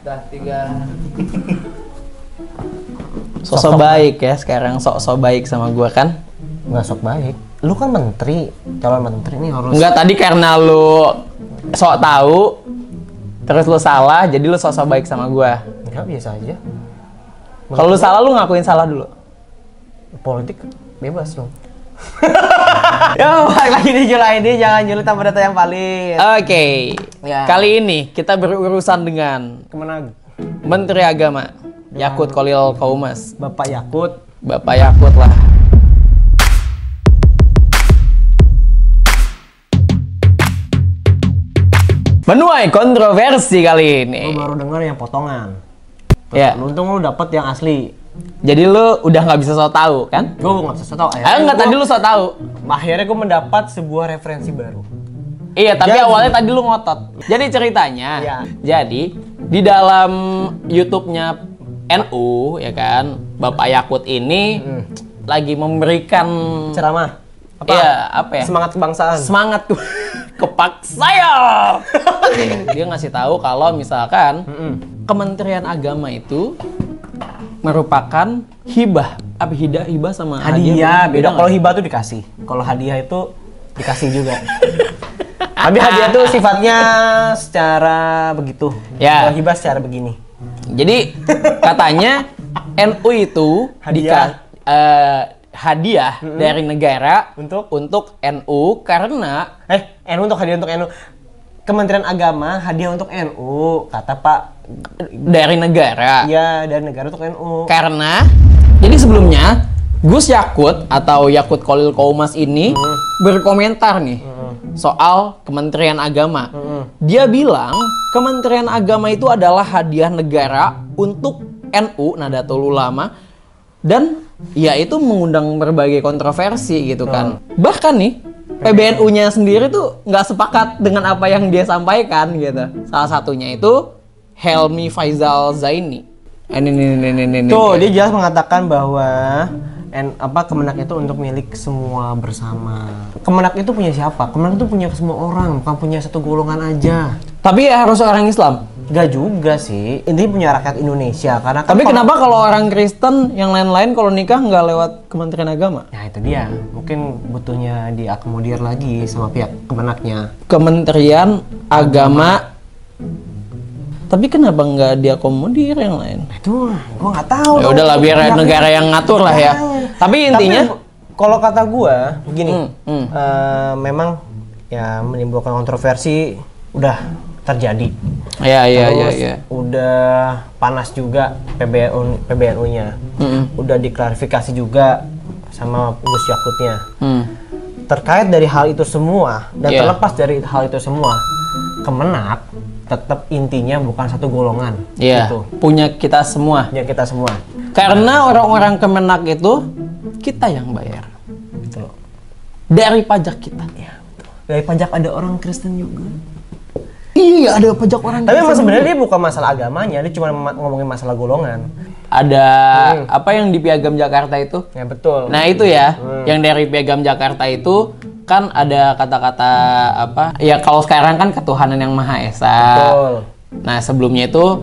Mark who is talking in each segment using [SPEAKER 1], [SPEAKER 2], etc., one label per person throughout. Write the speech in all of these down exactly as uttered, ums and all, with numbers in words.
[SPEAKER 1] Dah tiga. Sosok baik ya sekarang, sok-sok baik sama gua kan?
[SPEAKER 2] Nggak sok baik. Lu kan menteri, calon menteri nih harus.
[SPEAKER 1] Enggak, tadi karena lu sok tahu, terus lu salah, jadi lu sok-sok baik sama gua.
[SPEAKER 2] Enggak, biasa aja.
[SPEAKER 1] Kalau lu salah, lu ngakuin salah dulu.
[SPEAKER 2] Politik bebas dong. Yo, balik lagi di Julai ini, jangan nyulit tanpa data yang valid.
[SPEAKER 1] Oke, okay.
[SPEAKER 2] Ya.
[SPEAKER 1] Kali ini kita berurusan dengan
[SPEAKER 2] Kemenag.
[SPEAKER 1] Menteri Agama Yakut Kholil Qoumas.
[SPEAKER 2] Bapak Yakut.
[SPEAKER 1] Bapak Yakut lah. Menuai kontroversi kali ini.
[SPEAKER 2] Lu baru dengar yang potongan.
[SPEAKER 1] Ya.
[SPEAKER 2] Untung lu dapet yang asli.
[SPEAKER 1] Jadi lu udah nggak bisa so tahu kan?
[SPEAKER 2] Gue nggak bisa so tahu.
[SPEAKER 1] Ah nggak, tadi lu so tahu.
[SPEAKER 2] Akhirnya gue mendapat sebuah referensi baru.
[SPEAKER 1] Iya, tapi
[SPEAKER 2] Jadi-
[SPEAKER 1] awalnya tadi lu ngotot. Jadi ceritanya,
[SPEAKER 2] Iya.
[SPEAKER 1] jadi di dalam YouTube-nya N U ya kan, Bapak Yakut ini
[SPEAKER 2] Hmm.
[SPEAKER 1] lagi memberikan
[SPEAKER 2] Ceramah. Apa?
[SPEAKER 1] Iya, apa ya?
[SPEAKER 2] Semangat kebangsaan.
[SPEAKER 1] Semangat ke kepaksa ya. Dia ngasih tahu kalau misalkan
[SPEAKER 2] Mm-mm.
[SPEAKER 1] Kementerian Agama itu merupakan hibah, apa hibah hibah sama
[SPEAKER 2] Hadiah beda.
[SPEAKER 1] nggak?
[SPEAKER 2] Kalau hibah tuh dikasih. Kalau hadiah itu dikasih juga. Tapi hadiah tuh sifatnya secara begitu.
[SPEAKER 1] Ya.
[SPEAKER 2] Kalau hibah secara begini.
[SPEAKER 1] Jadi katanya N U itu
[SPEAKER 2] Hadiah.
[SPEAKER 1] dika- eh, hadiah dari negara
[SPEAKER 2] Untuk?
[SPEAKER 1] untuk N U karena
[SPEAKER 2] Eh, N U untuk hadiah untuk N U. Kementerian Agama hadiah untuk N U, kata Pak.
[SPEAKER 1] dari negara.
[SPEAKER 2] Iya, dari negara untuk N U.
[SPEAKER 1] Karena jadi sebelumnya Gus Yakut atau Yakut Kholil Qoumas ini berkomentar nih soal Kementerian Agama. Dia bilang Kementerian Agama itu adalah hadiah negara untuk N U Nahdlatul Ulama dan ya itu mengundang berbagai kontroversi gitu kan. Bahkan nih P B N U-nya sendiri tuh nggak sepakat dengan apa yang dia sampaikan gitu. Salah satunya itu Helmi Faizal Zaini. Eh, Ini nih nih nih nih.
[SPEAKER 2] Tuh, dia jelas mengatakan bahwa en, apa Kemenak itu untuk milik semua bersama. Kemenak itu punya siapa? Kemenak itu punya semua orang, bukan punya satu golongan aja.
[SPEAKER 1] Tapi ya harus orang Islam.
[SPEAKER 2] Gak juga sih. Intinya punya rakyat Indonesia. Karena kan
[SPEAKER 1] Tapi
[SPEAKER 2] kalau-
[SPEAKER 1] kenapa kalau orang Kristen yang lain-lain kalau nikah nggak lewat Kementerian Agama?
[SPEAKER 2] Nah itu dia. Mungkin butuhnya diakomodir lagi sama pihak Kemenaknya.
[SPEAKER 1] Kementerian Agama. Tapi kenapa nggak diakomodir yang lain?
[SPEAKER 2] Itu gue nggak tahu.
[SPEAKER 1] Ya udahlah biar negara yang ngatur lah ya. Tapi intinya
[SPEAKER 2] Tapi, kalau kata gue begini,
[SPEAKER 1] Hmm, hmm.
[SPEAKER 2] eh, memang ya menimbulkan kontroversi udah terjadi.
[SPEAKER 1] ya ya ya
[SPEAKER 2] Terus
[SPEAKER 1] ya.
[SPEAKER 2] udah panas juga P B N U P B N U-nya.
[SPEAKER 1] Hmm,
[SPEAKER 2] Udah diklarifikasi juga sama Gus Yakutnya.
[SPEAKER 1] hmm.
[SPEAKER 2] Terkait dari hal itu semua dan
[SPEAKER 1] Iya.
[SPEAKER 2] terlepas dari hal itu semua, Kemenak tetap intinya bukan satu golongan.
[SPEAKER 1] Iya,
[SPEAKER 2] Gitu.
[SPEAKER 1] punya kita semua.
[SPEAKER 2] Ya kita semua.
[SPEAKER 1] Karena orang-orang Kemenak itu kita yang bayar
[SPEAKER 2] Gitu.
[SPEAKER 1] dari pajak kita.
[SPEAKER 2] Ya, betul. Dari pajak ada orang Kristen juga.
[SPEAKER 1] Iya, ada pajak orang.
[SPEAKER 2] Tapi emang sebenarnya dia bukan masalah agamanya, dia cuma ma- ngomongin masalah golongan.
[SPEAKER 1] Ada apa yang di Piagam Jakarta itu?
[SPEAKER 2] Ya betul.
[SPEAKER 1] Nah itu ya, yang dari Piagam Jakarta itu kan ada kata-kata apa? Ya kalau sekarang kan ketuhanan yang Maha Esa.
[SPEAKER 2] Betul.
[SPEAKER 1] Nah sebelumnya itu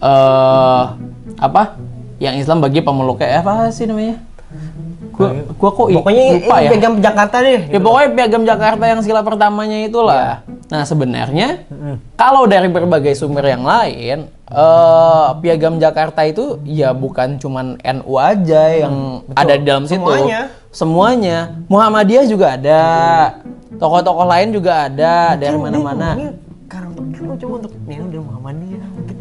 [SPEAKER 1] eh apa? Yang Islam bagi pemeluknya apa sih namanya? Gua, gua kok i-
[SPEAKER 2] Pokoknya
[SPEAKER 1] lupa
[SPEAKER 2] ini
[SPEAKER 1] ya.
[SPEAKER 2] Piagam Jakarta deh.
[SPEAKER 1] Ya pokoknya Piagam Jakarta yang sila pertamanya itulah. Nah sebenarnya kalau dari berbagai sumber yang lain, eh, Piagam Jakarta itu ya bukan cuman N U aja yang ada di dalam situ.
[SPEAKER 2] Semuanya.
[SPEAKER 1] Semuanya. Muhammadiyah juga ada. Tokoh-tokoh lain juga ada dari mana-mana.
[SPEAKER 2] Ini karena untuk N U coba untuk N U dan Muhammadiyah mungkin.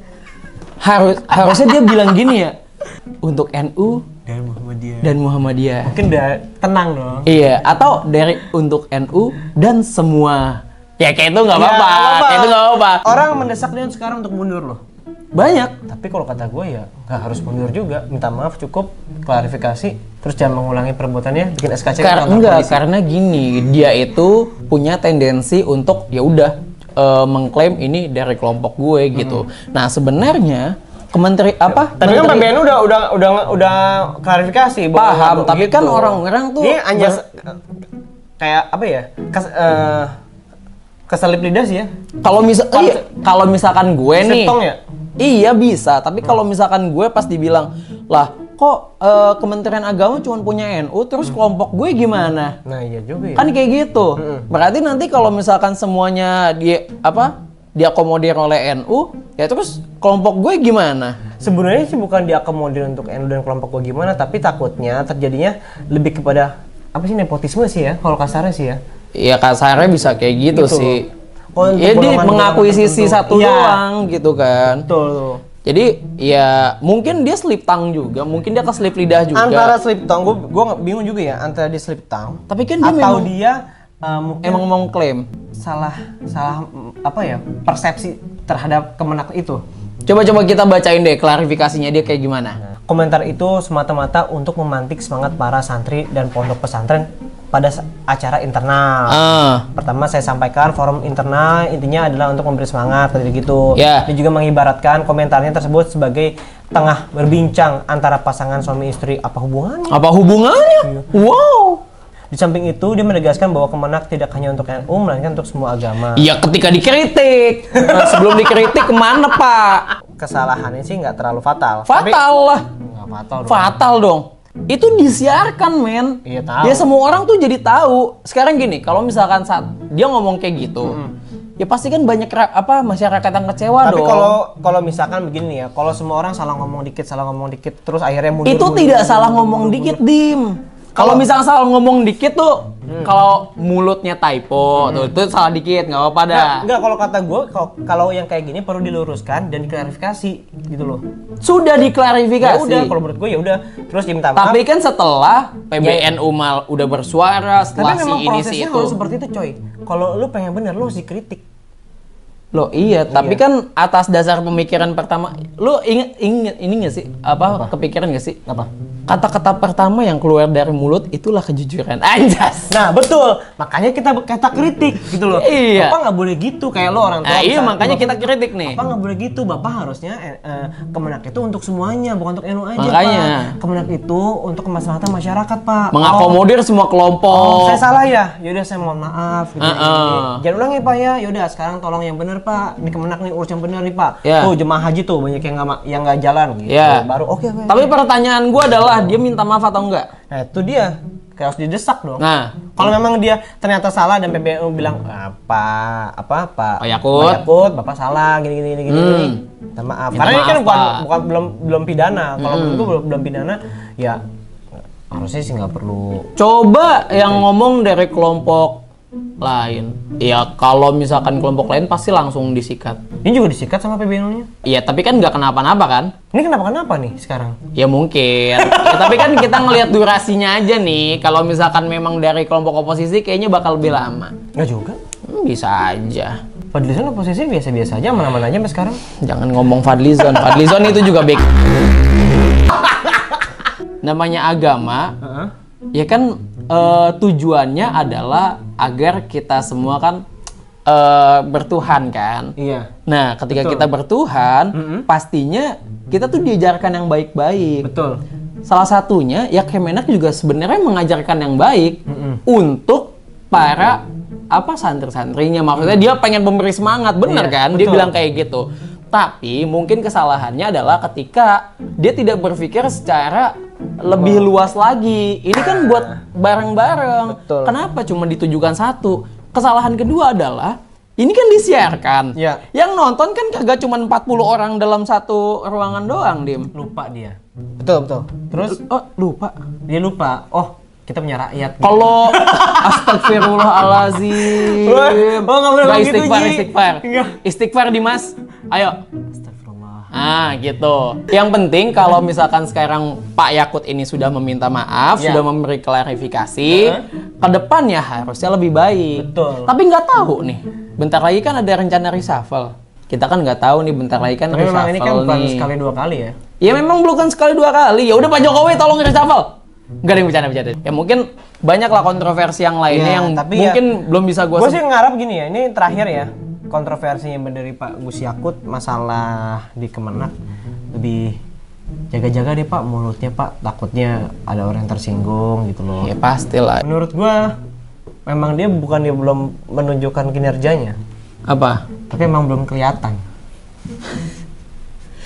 [SPEAKER 1] Harus harusnya dia bilang gini ya. Untuk N U
[SPEAKER 2] Dan Muhammadiyah.
[SPEAKER 1] dan Muhammadiyah.
[SPEAKER 2] Mungkin udah tenang dong.
[SPEAKER 1] Iya, atau dari untuk N U dan semua. Ya kayak itu nggak
[SPEAKER 2] Ya,
[SPEAKER 1] apa-apa,
[SPEAKER 2] nggak apa-apa.
[SPEAKER 1] kayak itu nggak apa-apa.
[SPEAKER 2] Orang mendesak dia sekarang untuk mundur loh.
[SPEAKER 1] Banyak.
[SPEAKER 2] Tapi kalau kata gue ya nggak harus mundur juga. Minta maaf cukup, klarifikasi, terus jangan mengulangi perbuatannya, bikin S K C.
[SPEAKER 1] Karena
[SPEAKER 2] ke kantor
[SPEAKER 1] enggak,
[SPEAKER 2] polisi.
[SPEAKER 1] karena gini, dia itu punya tendensi untuk ya udah eh, mengklaim ini dari kelompok gue gitu. Nah sebenarnya kementeri apa?
[SPEAKER 2] Tapi kan P
[SPEAKER 1] Menteri-
[SPEAKER 2] B N U udah udah udah udah klarifikasi. bahwa-
[SPEAKER 1] Paham,
[SPEAKER 2] bahwa
[SPEAKER 1] tapi
[SPEAKER 2] gitu.
[SPEAKER 1] kan orang-orang tuh
[SPEAKER 2] Ini hanya
[SPEAKER 1] ber-
[SPEAKER 2] se- kayak apa ya? Kes, eh, keselip lidah sih ya.
[SPEAKER 1] kalau misal
[SPEAKER 2] Konsep-
[SPEAKER 1] iya, kalau misalkan gue nih,
[SPEAKER 2] Septong ya?
[SPEAKER 1] Iya bisa, tapi kalau misalkan gue pas dibilang, lah kok eh, Kementerian Agama cuma punya N U, terus kelompok gue gimana?
[SPEAKER 2] Nah iya juga ya.
[SPEAKER 1] Kan kayak gitu. Berarti nanti kalau misalkan semuanya di apa diakomodir oleh N U, ya terus kelompok gue gimana?
[SPEAKER 2] Sebenarnya sih bukan diakomodir untuk N U dan kelompok gue gimana, tapi takutnya terjadinya lebih kepada apa sih, nepotisme sih ya, kalau kasarnya sih ya.
[SPEAKER 1] Iya kasarnya bisa kayak gitu,
[SPEAKER 2] Gitu.
[SPEAKER 1] sih.
[SPEAKER 2] Oh, untuk
[SPEAKER 1] Ya dia
[SPEAKER 2] golongan-
[SPEAKER 1] mengakui
[SPEAKER 2] golongan
[SPEAKER 1] sisi
[SPEAKER 2] tertentu.
[SPEAKER 1] satu
[SPEAKER 2] Iya.
[SPEAKER 1] doang gitu kan.
[SPEAKER 2] Betul tuh.
[SPEAKER 1] Jadi ya mungkin dia slip tongue juga, mungkin dia keselip lidah juga.
[SPEAKER 2] Antara slip tongue, gue gue bingung juga ya antara dia slip tongue.
[SPEAKER 1] Tapi kan dia
[SPEAKER 2] atau
[SPEAKER 1] memang
[SPEAKER 2] dia uh, mungkin
[SPEAKER 1] emang mau klaim.
[SPEAKER 2] salah salah mm, apa ya, persepsi terhadap Kemenak itu.
[SPEAKER 1] Coba-coba kita bacain deh klarifikasinya dia kayak gimana.
[SPEAKER 2] Komentar itu semata-mata untuk memantik semangat para santri dan pondok pesantren pada sa- acara internal.
[SPEAKER 1] Ah,
[SPEAKER 2] Pertama saya sampaikan forum internal intinya adalah untuk memberi semangat kayak gitu.
[SPEAKER 1] Ya.
[SPEAKER 2] Dia juga mengibaratkan komentarnya tersebut sebagai tengah berbincang antara pasangan suami istri. Apa hubungannya?
[SPEAKER 1] apa hubungannya? Wow.
[SPEAKER 2] Di samping itu dia menegaskan bahwa Kemenak tidak hanya untuk N U melainkan untuk semua agama.
[SPEAKER 1] Iya ketika dikritik. Nah, sebelum dikritik kemana Pak?
[SPEAKER 2] Kesalahannya sih nggak terlalu fatal.
[SPEAKER 1] Fatal lah.
[SPEAKER 2] Nggak fatal dong.
[SPEAKER 1] Fatal dong. Itu disiarkan men.
[SPEAKER 2] Iya, tahu.
[SPEAKER 1] Ya semua orang tuh jadi tahu. Sekarang gini, kalau misalkan saat dia ngomong kayak gitu, ya pasti kan banyak ra- apa masyarakat yang kecewa
[SPEAKER 2] Tapi
[SPEAKER 1] dong.
[SPEAKER 2] kalau kalau misalkan begini nih ya, kalau semua orang salah ngomong dikit, salah ngomong dikit, terus akhirnya mundur.
[SPEAKER 1] itu
[SPEAKER 2] mundur,
[SPEAKER 1] tidak
[SPEAKER 2] mundur,
[SPEAKER 1] salah
[SPEAKER 2] mundur,
[SPEAKER 1] ngomong
[SPEAKER 2] mundur,
[SPEAKER 1] dikit,
[SPEAKER 2] mundur.
[SPEAKER 1] Dim. Kalau misalnya salah ngomong dikit tuh, kalau mulutnya typo, tuh itu salah dikit, nggak apa-apa dah.
[SPEAKER 2] Nah, enggak, kalau kata gue, kalau- kalau yang kayak gini perlu diluruskan dan diklarifikasi gitu loh.
[SPEAKER 1] Sudah
[SPEAKER 2] Ya
[SPEAKER 1] diklarifikasi.
[SPEAKER 2] udah, kalau menurut gue ya udah, terus diminta maaf.
[SPEAKER 1] Tapi kan setelah P B N U mal udah bersuara,
[SPEAKER 2] Tapi
[SPEAKER 1] setelah si
[SPEAKER 2] memang
[SPEAKER 1] ini si
[SPEAKER 2] prosesnya
[SPEAKER 1] itu.
[SPEAKER 2] harus seperti itu, coy. Kalau lu pengen bener, lu harus dikritik.
[SPEAKER 1] Loh iya, tapi kan atas dasar pemikiran pertama, lu inget inget ini nggak sih? Apa, kepikiran nggak sih?
[SPEAKER 2] Apa?
[SPEAKER 1] Kata-kata pertama yang keluar dari mulut itulah kejujuran. Anjas.
[SPEAKER 2] Nah betul, makanya kita kita kritik gitu loh.
[SPEAKER 1] Iya.
[SPEAKER 2] Bapak nggak boleh gitu kayak lo orang tua.
[SPEAKER 1] Nah, iya
[SPEAKER 2] misalnya,
[SPEAKER 1] makanya
[SPEAKER 2] Bapak-
[SPEAKER 1] kita kritik nih.
[SPEAKER 2] Bapak nggak boleh gitu, Bapak harusnya eh, eh, Kemenak itu untuk semuanya, bukan untuk N U aja,
[SPEAKER 1] Makanya.
[SPEAKER 2] Pak. Kemenak itu untuk kemaslahatan masyarakat, Pak.
[SPEAKER 1] Mengakomodir semua
[SPEAKER 2] Oh,
[SPEAKER 1] kelompok.
[SPEAKER 2] saya salah ya? Yaudah saya mohon maaf gitu.
[SPEAKER 1] Uh-uh.
[SPEAKER 2] Jangan ulang ya Pak ya. Yaudah sekarang tolong yang bener Pak. Ini Kemenak nih urus yang bener nih Pak.
[SPEAKER 1] Ya.
[SPEAKER 2] Tuh jemaah haji tuh banyak yang nggak ma- yang nggak jalan gitu.
[SPEAKER 1] Ya.
[SPEAKER 2] Baru oke oke.
[SPEAKER 1] Tapi pertanyaan gua adalah dia minta maaf atau enggak?
[SPEAKER 2] Nah itu dia. Kayak harus didesak dong.
[SPEAKER 1] Nah,
[SPEAKER 2] Kalau memang dia ternyata salah dan P B N U bilang apa apa Pak
[SPEAKER 1] Pak Yakut.
[SPEAKER 2] Pak Yakut, Bapak salah gini gini gini gini.
[SPEAKER 1] Hmm.
[SPEAKER 2] gini. Minta maaf.
[SPEAKER 1] Minta
[SPEAKER 2] Karena ini kan
[SPEAKER 1] maaf,
[SPEAKER 2] bukan,
[SPEAKER 1] Pak.
[SPEAKER 2] bukan belum belum pidana. Kalau
[SPEAKER 1] Hmm.
[SPEAKER 2] menurut gua belum, belum pidana ya harusnya sih nggak perlu.
[SPEAKER 1] coba yang ngomong dari kelompok lain. Ya kalau misalkan kelompok lain pasti langsung disikat.
[SPEAKER 2] Ini juga disikat sama P B N U-nya.
[SPEAKER 1] Iya, tapi kan nggak kenapa-napa kan?
[SPEAKER 2] Ini kenapa kenapa nih sekarang?
[SPEAKER 1] Ya mungkin. Ya, tapi kan kita ngelihat durasinya aja nih. Kalau misalkan memang dari kelompok oposisi kayaknya bakal lebih lama.
[SPEAKER 2] Nggak juga.
[SPEAKER 1] Hmm, bisa aja.
[SPEAKER 2] Fadlizon oposisi biasa-biasa aja, mana-mana aja sampai sekarang.
[SPEAKER 1] Jangan ngomong Fadlizon. Fadlizon itu juga baik. Namanya agama,
[SPEAKER 2] Heeh.
[SPEAKER 1] ya kan eh, tujuannya adalah agar kita semua kan eh, bertuhan kan.
[SPEAKER 2] Iya.
[SPEAKER 1] Nah, ketika
[SPEAKER 2] Betul.
[SPEAKER 1] kita bertuhan,
[SPEAKER 2] Mm-mm.
[SPEAKER 1] pastinya kita tuh diajarkan yang baik-baik.
[SPEAKER 2] Betul.
[SPEAKER 1] Salah satunya ya Kemenak juga sebenarnya mengajarkan yang baik
[SPEAKER 2] Mm-mm.
[SPEAKER 1] untuk para apa santri-santrinya. Maksudnya dia pengen memberi semangat, bener
[SPEAKER 2] Iya,
[SPEAKER 1] kan? Dia
[SPEAKER 2] betul.
[SPEAKER 1] bilang kayak gitu. Tapi mungkin kesalahannya adalah ketika dia tidak berpikir secara lebih luas lagi. Ini kan buat bareng-bareng.
[SPEAKER 2] Betul.
[SPEAKER 1] Kenapa cuma ditujukan satu? Kesalahan kedua adalah ini kan disiarkan.
[SPEAKER 2] Iya.
[SPEAKER 1] Yang nonton kan kagak cuma empat puluh orang dalam satu ruangan doang, Dim.
[SPEAKER 2] Lupa dia. Betul, betul. Terus
[SPEAKER 1] Oh, lupa.
[SPEAKER 2] dia lupa. Oh, kita punya rakyat.
[SPEAKER 1] Kalau astagfirullahalazim.
[SPEAKER 2] Wah, oh, nggak boleh
[SPEAKER 1] Nggak,
[SPEAKER 2] begitu,
[SPEAKER 1] istighfar,
[SPEAKER 2] Ji.
[SPEAKER 1] istighfar.
[SPEAKER 2] Nggak.
[SPEAKER 1] Istighfar Dimas. Ayo.
[SPEAKER 2] Astagfirullah.
[SPEAKER 1] Ah, gitu. Yang penting kalau misalkan sekarang Pak Yakut ini sudah meminta maaf,
[SPEAKER 2] Ya.
[SPEAKER 1] sudah memberi klarifikasi,
[SPEAKER 2] Uh-huh.
[SPEAKER 1] ke depannya harusnya lebih baik.
[SPEAKER 2] Betul.
[SPEAKER 1] Tapi nggak tahu nih. Bentar lagi kan ada rencana reshuffle. Kita kan nggak tahu nih bentar lagi kan
[SPEAKER 2] Tapi memang ini kan
[SPEAKER 1] reshuffle
[SPEAKER 2] bukan
[SPEAKER 1] nih.
[SPEAKER 2] sekali dua kali ya.
[SPEAKER 1] Ya memang bukan sekali dua kali. Ya udah Pak Jokowi tolong reshuffle. Enggak ada yang bercanda-bercanda. Ya mungkin banyak lah kontroversi yang lainnya
[SPEAKER 2] Ya,
[SPEAKER 1] yang
[SPEAKER 2] tapi
[SPEAKER 1] mungkin belum bisa gue
[SPEAKER 2] Gue sih ngarap gini ya, ini terakhir ya. Kontroversi yang dari Pak Gus Yakut masalah di Kemenak lebih jaga-jaga deh Pak mulutnya Pak, takutnya ada orang yang tersinggung gitu loh.
[SPEAKER 1] Ya pastilah.
[SPEAKER 2] Menurut gua memang dia bukan dia belum menunjukkan kinerjanya,
[SPEAKER 1] Apa?
[SPEAKER 2] tapi emang belum kelihatan.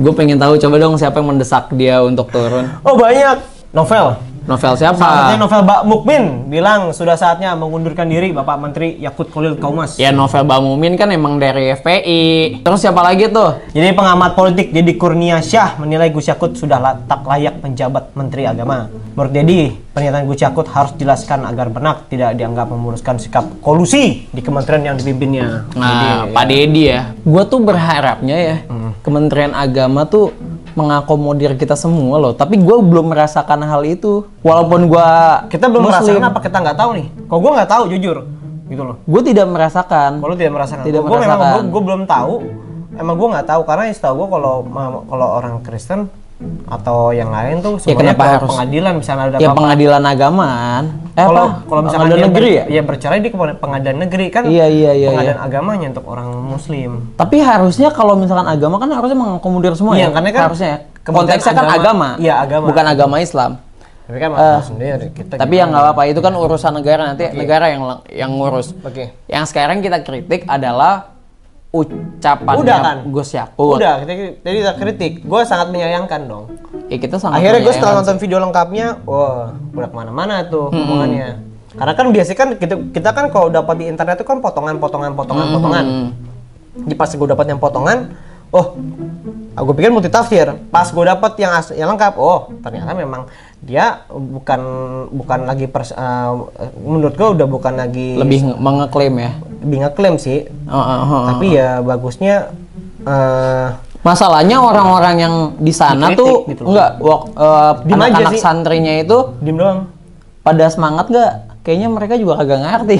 [SPEAKER 1] Gue pengen tahu, coba dong siapa yang mendesak dia untuk turun.
[SPEAKER 2] Oh banyak. Novel.
[SPEAKER 1] Novel siapa?
[SPEAKER 2] Salah satunya Novel Bak Mukmin bilang sudah saatnya mengundurkan diri Bapak Menteri Yakut Khalil Qaumas.
[SPEAKER 1] Ya Novel Bamumin kan emang dari F P I. Terus siapa lagi tuh?
[SPEAKER 2] Jadi pengamat politik Deddy Kurniasyah menilai Gus Yakut sudah la- tak layak menjabat Menteri Agama. Menurut Deddy, pernyataan Gus Yakut harus dijelaskan agar benar tidak dianggap memuluskan sikap kolusi di kementerian yang dipimpinnya.
[SPEAKER 1] Nah,
[SPEAKER 2] Jadi,
[SPEAKER 1] Pak Deddy ya. Gue tuh berharapnya ya
[SPEAKER 2] Hmm.
[SPEAKER 1] Kementerian Agama tuh mengakomodir kita semua loh. Tapi gue belum merasakan hal itu. Walaupun gue
[SPEAKER 2] kita belum
[SPEAKER 1] Muslim,
[SPEAKER 2] merasakan apa kita nggak tahu nih. Kalau gue nggak tahu jujur, gitu loh.
[SPEAKER 1] gue tidak merasakan.
[SPEAKER 2] Kalau tidak merasakan,
[SPEAKER 1] Tidak
[SPEAKER 2] gue memang
[SPEAKER 1] merasakan.
[SPEAKER 2] gue belum tahu. Emang gue nggak tahu karena setahu gue kalau kalau orang Kristen atau yang lain tuh
[SPEAKER 1] Ya,
[SPEAKER 2] semuanya
[SPEAKER 1] kenapa
[SPEAKER 2] ke
[SPEAKER 1] harus?
[SPEAKER 2] pengadilan misalnya ada
[SPEAKER 1] Ya
[SPEAKER 2] apa-apa.
[SPEAKER 1] pengadilan agamaan. Eh
[SPEAKER 2] Kalau
[SPEAKER 1] apa?
[SPEAKER 2] kalau misalkan
[SPEAKER 1] Pengadilan
[SPEAKER 2] dia
[SPEAKER 1] negeri
[SPEAKER 2] ber-
[SPEAKER 1] ya?
[SPEAKER 2] ya bercerai di ke pengadilan negeri kan.
[SPEAKER 1] Iya, iya, iya,
[SPEAKER 2] Pengadilan
[SPEAKER 1] iya.
[SPEAKER 2] agamanya untuk orang Muslim.
[SPEAKER 1] Tapi harusnya kalau misalkan agama kan harusnya mengakomodir semua
[SPEAKER 2] Iya,
[SPEAKER 1] ya.
[SPEAKER 2] karena kan
[SPEAKER 1] harusnya.
[SPEAKER 2] Kementerian
[SPEAKER 1] Konteksnya kan
[SPEAKER 2] agama.
[SPEAKER 1] agama.
[SPEAKER 2] Iya, agama.
[SPEAKER 1] Bukan agama Islam.
[SPEAKER 2] Tapi kan
[SPEAKER 1] Eh,
[SPEAKER 2] masalah sendiri kita.
[SPEAKER 1] Tapi ya nggak apa-apa, itu kan urusan negara, nanti negara yang yang ngurus.
[SPEAKER 2] Oke.
[SPEAKER 1] Yang sekarang kita kritik adalah ucapannya
[SPEAKER 2] Udah kan?
[SPEAKER 1] Gus Yakut.
[SPEAKER 2] Udah, kita tadi kita kritik. Gue sangat menyayangkan dong.
[SPEAKER 1] Ya kita sangat
[SPEAKER 2] Akhirnya gue setelah
[SPEAKER 1] menyayangkan
[SPEAKER 2] nonton video lengkapnya, wah udah kemana-mana tuh omongannya. Karena kan biasanya kan kita, kita kan kalau dapat di internet itu kan potongan, potongan, potongan,
[SPEAKER 1] Hmm.
[SPEAKER 2] potongan. Jadi pas gue dapat yang potongan, oh, aku pikir multi tafsir. Pas gue dapat yang as- yang lengkap, oh ternyata memang dia bukan bukan lagi pers, uh, menurut gue udah bukan lagi
[SPEAKER 1] lebih nge- mengeklaim ya.
[SPEAKER 2] lebih ngeklaim sih.
[SPEAKER 1] Oh, oh, oh, oh.
[SPEAKER 2] Tapi ya bagusnya. Uh,
[SPEAKER 1] Masalahnya orang-orang yang di sana
[SPEAKER 2] Dikritik
[SPEAKER 1] tuh
[SPEAKER 2] gitu loh.
[SPEAKER 1] enggak wak- eh,
[SPEAKER 2] Diem aja
[SPEAKER 1] anak-anak
[SPEAKER 2] sih.
[SPEAKER 1] santrinya itu
[SPEAKER 2] diem doang.
[SPEAKER 1] pada semangat nggak? Kayaknya mereka juga kagak ngerti.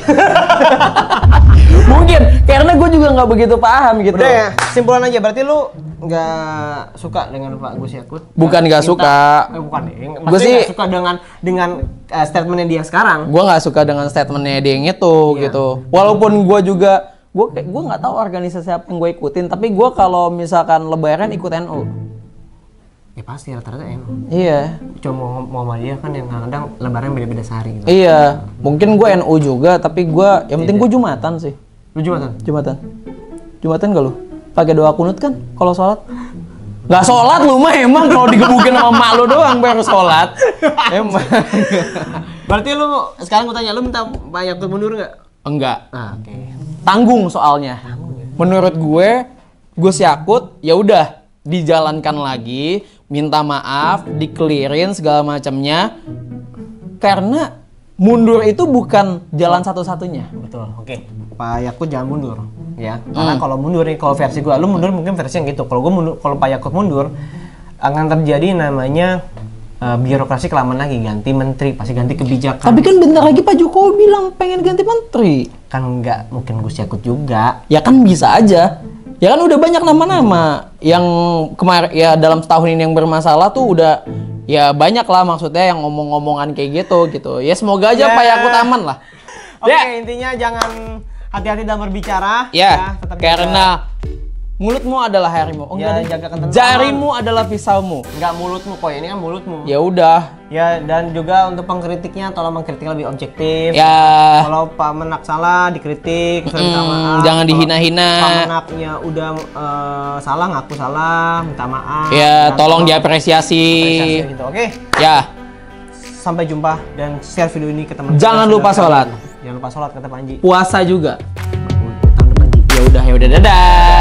[SPEAKER 1] Mungkin karena gue juga nggak begitu paham gitu.
[SPEAKER 2] Udah ya, simpulan aja. Berarti lu nggak suka dengan Pak Gus Yakut?
[SPEAKER 1] Bukan nggak
[SPEAKER 2] Minta-
[SPEAKER 1] suka.
[SPEAKER 2] Eh, bukan deh.
[SPEAKER 1] Gua
[SPEAKER 2] Maksudnya
[SPEAKER 1] sih-
[SPEAKER 2] nggak suka dengan dengan uh, statementnya dia sekarang.
[SPEAKER 1] Gue nggak suka dengan statementnya dia yang itu
[SPEAKER 2] Iya.
[SPEAKER 1] gitu. Walaupun gue juga gue gue nggak tahu organisasi apa yang gue ikutin, tapi gue kalau misalkan Lebaran ikut N U.
[SPEAKER 2] Ya pasti rata-rata N U.
[SPEAKER 1] Iya,
[SPEAKER 2] Cuma mau Muhammadiyah kan yang kadang lebaran beda-beda sehari gitu.
[SPEAKER 1] iya. Mungkin gue N U juga, tapi gue yang penting gue Jumatan sih.
[SPEAKER 2] Lu Jumatan?
[SPEAKER 1] Jumatan. Jumatan gak lu? Pakai doa kunut kan kalau sholat? Gak sholat lu mah emang kalau digebukin sama mak lu doang baru sholat. Emang.
[SPEAKER 2] Berarti lu sekarang gue tanya, lu minta Pak Yakut mundur nggak?
[SPEAKER 1] Enggak.
[SPEAKER 2] Ah, oke.
[SPEAKER 1] Tanggung soalnya. Menurut gue, Gus Yakut ya udah dijalankan lagi, minta maaf, dikelirin segala macamnya. Karena mundur itu bukan jalan satu-satunya.
[SPEAKER 2] Betul. Oke. Pak Yakut jangan mundur, ya. Karena kalau mundur nih, kalau versi gua, lu mundur mungkin versi yang gitu. Kalau gua mundur, kalau Pak Yakut mundur, akan terjadi namanya uh, birokrasi kelamaan lagi, ganti menteri, pasti ganti kebijakan.
[SPEAKER 1] Tapi kan bentar lagi Pak Jokowi bilang pengen ganti menteri.
[SPEAKER 2] Kan nggak mungkin Gus Yakut juga.
[SPEAKER 1] Ya kan bisa aja. Ya kan udah banyak nama-nama yang kemarin ya dalam setahun ini yang bermasalah tuh udah ya banyak lah maksudnya yang ngomong-ngomongan kayak gitu gitu. Ya semoga aja
[SPEAKER 2] Ya.
[SPEAKER 1] Pak Yakut aman lah.
[SPEAKER 2] Oke,
[SPEAKER 1] Ya.
[SPEAKER 2] intinya jangan hati-hati dalam berbicara.
[SPEAKER 1] Ya,
[SPEAKER 2] tetap
[SPEAKER 1] karena mulutmu adalah harimau. Oh,
[SPEAKER 2] Ya,
[SPEAKER 1] enggak deh.
[SPEAKER 2] jaga ketentraman.
[SPEAKER 1] Jarimu adalah pisaumu.
[SPEAKER 2] jaga- nggak mulutmu kok, ini kan mulutmu.
[SPEAKER 1] Ya udah.
[SPEAKER 2] Ya, dan juga untuk pengkritiknya tolong mengkritik lebih objektif.
[SPEAKER 1] Ya.
[SPEAKER 2] Kalau Pak Menak salah dikritik, terus minta
[SPEAKER 1] Mm,
[SPEAKER 2] maaf.
[SPEAKER 1] jangan
[SPEAKER 2] Kalau
[SPEAKER 1] dihina-hina.
[SPEAKER 2] Pak Menaknya udah eh, salah, ngaku salah, minta maaf.
[SPEAKER 1] Ya,
[SPEAKER 2] Dan
[SPEAKER 1] tolong
[SPEAKER 2] tolong
[SPEAKER 1] diapresiasi.
[SPEAKER 2] apresiasi gitu. Oke,
[SPEAKER 1] Ya,
[SPEAKER 2] sampai jumpa dan share video ini ke teman.
[SPEAKER 1] Jangan
[SPEAKER 2] kita.
[SPEAKER 1] lupa sholat.
[SPEAKER 2] Jangan lupa sholat kata Panji.
[SPEAKER 1] puasa juga.
[SPEAKER 2] Tahun depan Ji.
[SPEAKER 1] Ya udah, ya udah dadah.